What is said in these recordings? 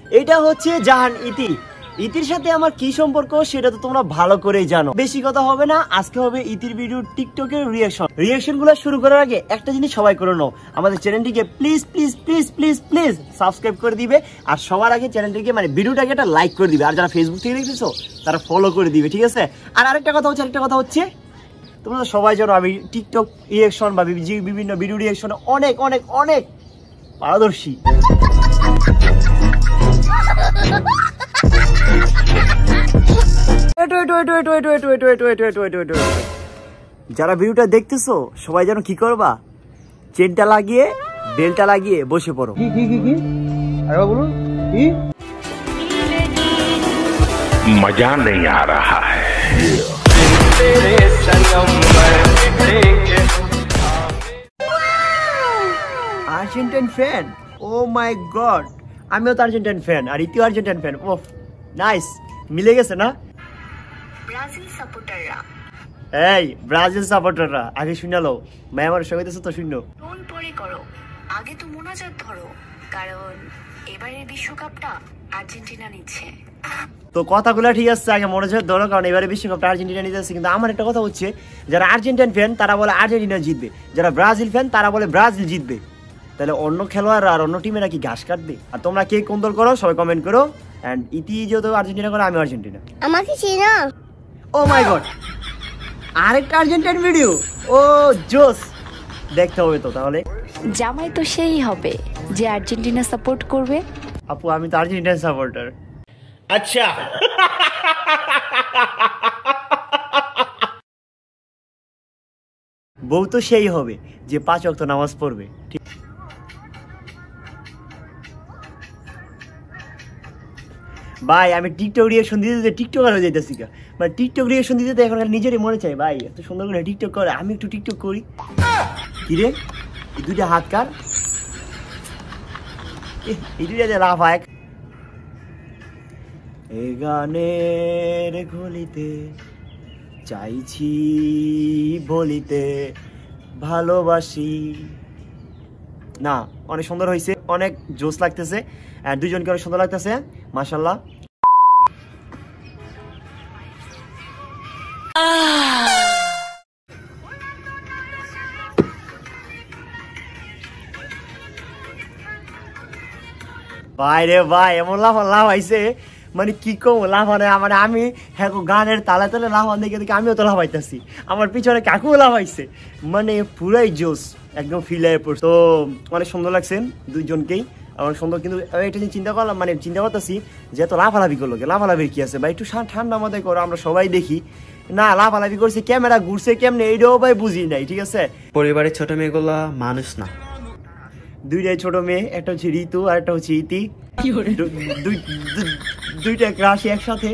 এটা হচ্ছে জাহান ইতি। ইতির সাথে আমার কি সম্পর্ক সেটা তো তোমরা ভালো করেই জানো। বেশি কথা হবে না, আজকে হবে ইতির ভিডিও টিকটকের রিয়াকশন গুলো শুরু করার আগে একটা জিনিস সবাই করে নাও, আমাদের চ্যানেলটিকে please please please please please subscribe করে দিবে। আর সবার আগে চ্যানেলটিকে মানে ভিডিওটাকে একটা লাইক করে দিবে। আর যারা ফেসবুক থেকে দেখতেছো তারা ফলো করে দিবে, ঠিক আছে? আর আরেকটা কথা হচ্ছে তোমরা সবাই জানো আমি টিকটক রিয়াকশন বা বিভিন্ন ভিডিও রিয়াকশনে অনেক অনেক অনেক পারদর্শী। যারা ভিডিওটা দেখতেছো সবাই যেন কি করবা, চেনটা লাগিয়ে বেলটা লাগিয়ে বসে পড়ো। मजा नहीं आ रहा है। Argentine fan, oh my god, আমিও তো আর্জেন্টাইন ফ্যান আর ইতিও আর্জেন্টাইন ফ্যান। ওহ নাইস, মিলে গেছে না? ব্রাজিল সাপোর্টাররা, এই ব্রাজিল সাপোর্টাররা আগে শুনালো, মাই আমার সঙ্গে তো শূন্য টোন পরে করো, আগে তো মোনাজাত ধরো, কারণ এবারের বিশ্বকাপটা আর্জেন্টিনা নিচ্ছে। তো কথাগুলো ঠিক আছে, আগে মনোযোগ ধরো, কারণ এবারে বিশ্বকাপটা আর্জেন্টিনা নিতেছে। কিন্তু আমার একটা কথা হচ্ছে, যারা আর্জেন্টাইন ফ্যান তারা বলে আর্জেন্টিনা জিতবে, যারা ব্রাজিল ফ্যান তারা বলে ব্রাজিল জিতবে। তাহলে অন্য খেলোয়াড় আর অন্য টিমে নাকি ঘাস কাটবে? আর তোমরা কে কোন দল করো সবাই কমেন্ট করো। এন্ড ইতি যেহেতু আর্জেন্টিনা করে, আমি আর্জেন্টিনা। আমাকে চিনো? ও মাই গড, আরেকটা আর্জেন্টাইন ভিডিও, ও জোস, দেখতে হবে তো তাহলে। জামাই তো সেই হবে যে আর্জেন্টিনা সাপোর্ট করবে। আপু আমি তো আর্জেন্টিনা সাপোর্টার। अच्छा বউ তো সেই হবে যে 5 ওয়াক্ত নামাজ পড়বে। ঠিক ভাই, আমি টিকটক রিয়াকশন দিতে টিকটকার হয়ে যাইতেছি। মানে টিকটক রিয়াকশন দিতে এখন নিজেরই মনে চাই, ভাই এত সুন্দর করে টিকটক করে, আমি একটু টিকটক করি। কি রে, এই দুইটা হাত কার? এই দুইটা লাভ হয়। এ গানের গলিতে চাইছি বলিতে ভালোবাসি না। অনেক সুন্দর হয়েছে, অনেক জোস লাগতেছে, দুইজনকে অনেক সুন্দর লাগতেছে, মাশাআল্লাহ। ভাই রে ভাই, এমন লাভ আইছে, মানে কি কম লাভ হয়। মানে আমি হ্যাঁ গানের তালে তালে লাভ দেখে দেখে আমিও তো লাভ আইতেছি, আমার পিছনে কাকুও লাভ আইছে, মানে পুরাই জোস, একদম ফিল হয়ে পড়ছে। তো অনেক সুন্দর লাগছেন দুইজনকেই, অনেক সুন্দর। কিন্তু এটা চিন্তা করলাম, মানে চিন্তা করতেছি যে এত লাফালাফি করলো, লাফালাফির কি আছে ভাই, একটু ঠান্ডা মাথায় করো, আমরা সবাই দেখি না। লাফালাফি করছে, ক্যামেরা ঘুরছে কেমনে এইটাও ভাই বুঝি নাই, ঠিক আছে? পরিবারের ছোট মেয়েগুলা মানুষ না, দুইটাই ছোট মেয়ে, একটা হচ্ছে ঋতু আর একটা হচ্ছে ইতি, দুইটা ক্রাশ একসাথে।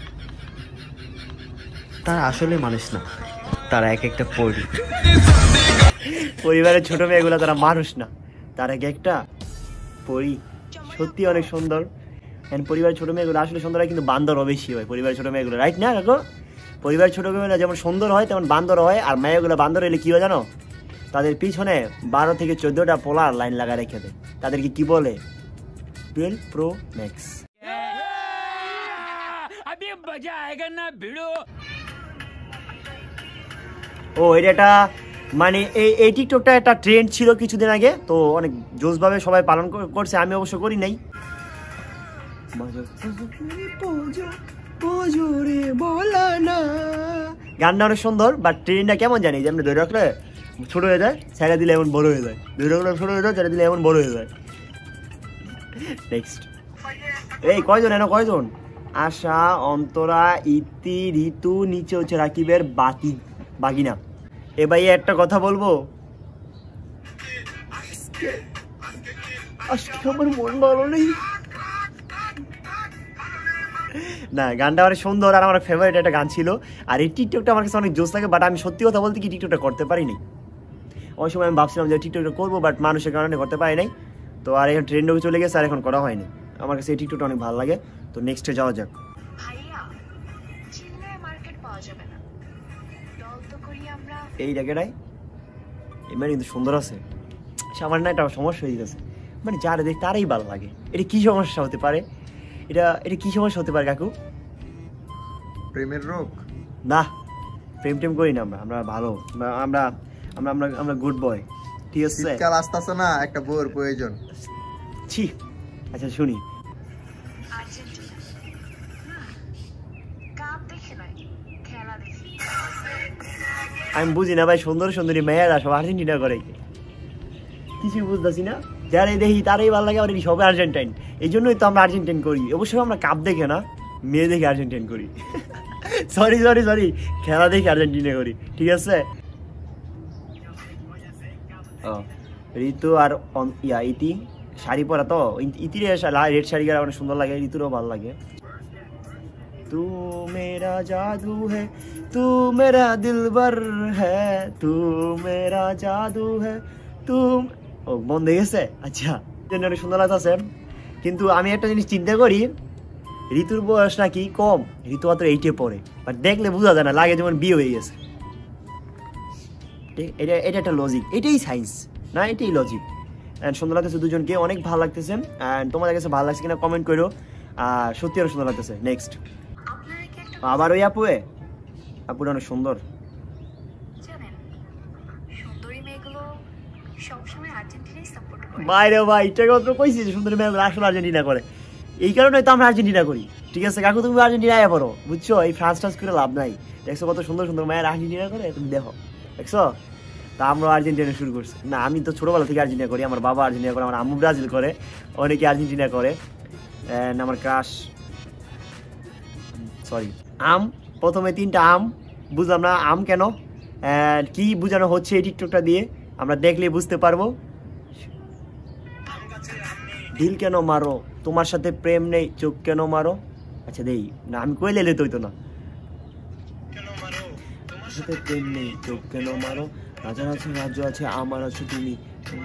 তারা আসলে মানুষ না, তারা এক একটা পরি। পরিবারের ছোট মেয়েগুলো তারা মানুষ না, তারা এক একটা পরি। সত্যি অনেক সুন্দর। পরিবারের ছোট মেয়েগুলো আসলে সুন্দর হয়, কিন্তু বান্দরও বেশি হয় পরিবারের ছোট মেয়েগুলো, রাইট না কাকু? পরিবারের ছোট মেয়েগুলো যেমন সুন্দর হয় তেমন বান্দর হয়। আর মেয়েগুলো বান্দর হলে কি হয় জানো? তাদের পিছনে 12 থেকে 14টা পোলার লাইন লাগা রেখে দেয়। তাদেরকে কি বলে? 12 Pro Max। ও এটা মানে এই টিকটকটা একটা ট্রেন্ড ছিল কিছুদিন আগে, তো অনেক জোসভাবে সবাই পালন করছে, আমি অবশ্য করি নাই। গানটা অনেক সুন্দর, বাট ট্রেন্ডটা কেমন জানি, যে আমরা ধরে রাখলে ছোট হয়ে যায়, ছেড়ে দিলে এমন বড় হয়ে যায়, ধরে রাখলে ছোট হয়ে যায়, ছেড়ে দিলে এমন বড় হয়ে যায়। নেক্সট, এই কয়জন এনে কয়জন? আশা, অন্তরা, ইতি, ঋতু, নিচে হচ্ছে রাকিবের বাগিনা। এ ভাই একটা কথা বলবো, আজকে আমার মন ভালো নেই। না, গানটা অনেক সুন্দর আর আমার ফেভারিট একটা গান ছিল। আর এই টিকটকটা আমার কাছে অনেক জোস লাগে, বাট আমি সত্যি কথা বলতে কি টিকটকটা করতে পারিনি। ওই সময় আমি ভাবছিলাম যে টিকটকটা করবো, বাট মানুষের কারণে করতে পারি নাই। তো আর এখন ট্রেন্ডও চলে গেছে, আর এখন করা হয়নি। আমার কাছে এই টিকটকটা অনেক ভালো লাগে। তো নেক্সটে যাওয়া যাক। এই জায়গাটায় এবার কিন্তু সুন্দর আছে, সামান্য একটা সমস্যা হয়ে গেছে, মানে যারা দেখ তারাই ভালো লাগে। এটা কি সমস্যা হতে পারে? এটা এটা কি সমস্যা হতে পারে কাকু? প্রেমের রোগ? না, প্রেম টেম করি না আমরা, আমরা ভালো, আমরা আমরা আমরা আমরা গুড বয়, ঠিক আছে? শীতকাল আসতেছে না, একটা বউর প্রয়োজন। ছি, আচ্ছা শুনি। আর্জেন্টিনা কাপ দেখে নয়, খেলা দেখি। আমি বুঝি না ভাই, সুন্দর সুন্দরী মেয়েরা সব আর্জেন্টিনা করে, কিছু বুঝতেছি না। যারাই দেখি তারাই ভালো লাগে, আর সবাই আর্জেন্টাইন, এই জন্যই তো আমরা আর্জেন্টাইন করি। অবশ্যই আমরা কাপ দেখে না, মেয়ে দেখে আর্জেন্টাইন করি। সরি সরি সরি, খেলা দেখে আর্জেন্টিনা করি, ঠিক আছে? ঋতু আর ইতি শাড়ি পরা তো, ইতির রেড শাড়ি গায়ে অনেক সুন্দর লাগে, ঋতুরও ভালো লাগে। তু মেরা জাদু হ্যাঁ, তু মেরা দিলবর হ্যাঁ, তু মেরা জাদু হ্যাঁ, তুম। ও বন্ধ হয়ে গেছে, আচ্ছা, অনেক সুন্দর লাগতেছে। কিন্তু আমি একটা জিনিস চিন্তা করি, ঋতুর বয়স নাকি কম, ঋতু মাত্র 8-এ পড়ে, বাট দেখলে বোঝা যায় না, লাগে যেমন বিয়ে হয়ে গেছে। এটা এটা একটা লজিক, এটাই সায়েন্স না, এটাই লজিক। অ্যান্ড সুন্দর লাগতেছে দুজনকে, অনেক ভালো লাগতেছে। অ্যান্ড তোমাদের কাছে ভালো লাগছে কিনা কমেন্ট করো, আর সত্যি অনেক সুন্দর লাগতেছে। নেক্সট আপনারা কি একটা আবার ওই আপুয়ে, আপুটা অনেক সুন্দর। জানেন, সুন্দরী মেয়েগুলো সবসময় আর্জেন্টিনাই সাপোর্ট করে। বাইরে ভাই, এটা কথা কইছি যে সুন্দর মেয়ে আসলে আর্জেন্টিনা করে, এই কারণে তো আমরা আর্জেন্টিনা করি, ঠিক আছে? কাকু তুমি আর্জেন্টিনা আয়া পড়ো, বুঝছো? এই ফ্রান্স টান্স করে লাভ নাই। দেখছো কত সুন্দর সুন্দর মেয়ের আর্জেন্টিনা করে, তুমি দেখো, দেখছো? তা আমরা আর্জেন্টিনা শুরু করছি না, আমি তো ছোটবেলা থেকে আর্জেন্টিনা করি, আমার বাবা আর্জেন্টিনা করে, আমার আম্মু ব্রাজিল করে, অনেকে আর্জেন্টিনা করে। অ্যান্ড আমার ক্রাশ, সরি, আম, প্রথমে 3টা আম, বুঝলাম না আম কেন, অ্যান্ড কি বোঝানো হচ্ছে এই টিকটকটা দিয়ে আমরা দেখলে বুঝতে পারবো। ঢিল কেন মারো, তোমার সাথে প্রেম নেই, চোখ কেন মারো। আচ্ছা দেই না, আমি কইলে লেলে তো না, সাথে প্রেম নেই, চোখ কেন মারো, রাজার আছে রাজ্য আছে, আমার আছে তুমি।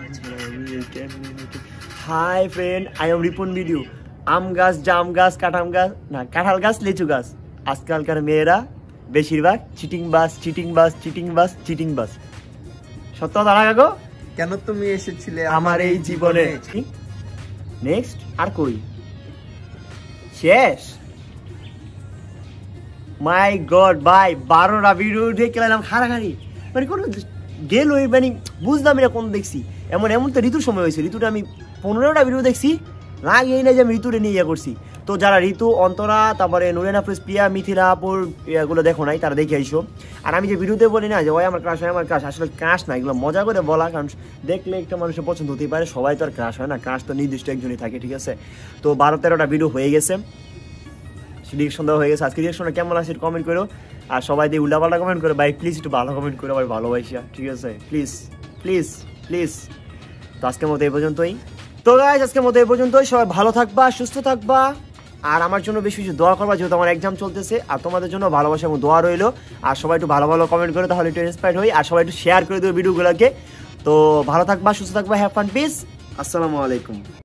Hi friend, I am Ripon video. আম গাছ, জাম গাছ, কাঁঠাম গাছ, না কাঁঠাল গাছ, লিচু গাছ। আজকালকার মেয়েরা বেশিরভাগ চিটিং বাস, চিটিং বাস, চিটিং বাস, চিটিং বাস। সত্য দাঁড়া গো, কেন তুমি এসেছিলে আমার এই জীবনে। নেক্সট আর কই শেষ? মাই গড ভাই, 12টা ভিডিও দেখে গেলাম খাড়াখাড়ি, মানে কোনো গেল, মানে বুঝলাম এটা কোন দেখছি। এমন এমন তো ঋতুর সময় হয়েছে, ঋতুটা আমি 15টা ভিডিও দেখছি, লাগেই না যে আমি ঋতুরে নিয়ে ইয়ে করছি। তো যারা ঋতু, অন্তরা, তারপরে নুরিনা ফ্রেস, প্রিয়া, মিথিলা আপুর এগুলো দেখো নাই, তারা দেখে আইসো। আর আমি যে ভিডিওতে বলি না যে ওই আমার ক্রাশ হয়, আমার ক্রাশ, আসলে ক্রাশ না, এগুলো মজা করে বলা, কারণ দেখলে একটা মানুষের পছন্দ হতেই পারে, সবাই তো আর ক্রাশ হয় না, ক্রাশ তো নির্দিষ্ট একজনই থাকে, ঠিক আছে? তো 12-13টা ভিডিও হয়ে গেছে, রিয়েকশন দেওয়া হয়ে গেছে। আজকে রিয়েকশনটা কেমন আছে কমেন্ট করো, আর সবাই দিয়ে উল্টাপাল্টা কমেন্ট করো ভাই, প্লিজ একটু ভালো কমেন্ট করো ভাই, ভালোবাসিয়া, ঠিক আছে? Please please please. তো আজকের মতো এই পর্যন্তই। তো গাইস, আজকের মতো এই পর্যন্তই। সবাই ভালো থাকবা, সুস্থ থাকবা, আর আমার জন্য বেশি বেশি দোয়া করবা, যেহেতু আমার এক্সাম চলতেছে। আর তোমাদের জন্য ভালোবাসা এবং দোয়া রইলো। আর সবাই একটু ভালো ভালো কমেন্ট করে, তাহলে একটু ইন্সপায়ার্ড হই। আর সবাই একটু শেয়ার করে দেবো ভিডিওগুলোকে। তো ভালো থাকবা, সুস্থ থাকবা, হ্যাভ ফান, পিস, আসসালামু আলাইকুম।